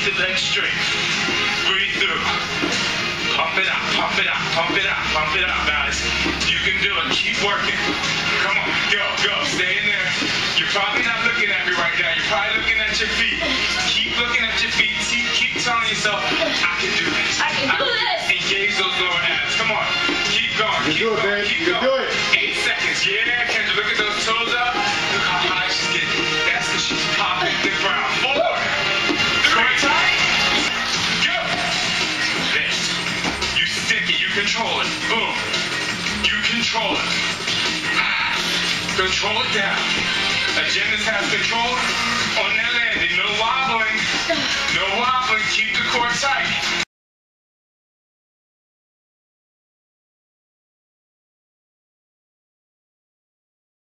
Keep the legs straight. Breathe through. Pump it out, pump it out, pump it out, pump it out, guys. You can do it. Keep working. Come on, go, go. Stay in there. You're probably not looking at me right now. You're probably looking at your feet. Keep looking at your feet. Keep telling yourself, I can do this. I can do this. Engage those lower abs. Come on. Keep going. You Keep do it, going. babe. Keep You going. do it. 8 seconds. Yeah, Kendra. Look at those toes up. Look how high she's getting. That's because she's popping the ground. 4, 3, tight. Go. This. You stick it. You control it. Boom. You control it. Control it down. A gymnast has control on their landing. No wobbling. No wobbling. Keep the core tight.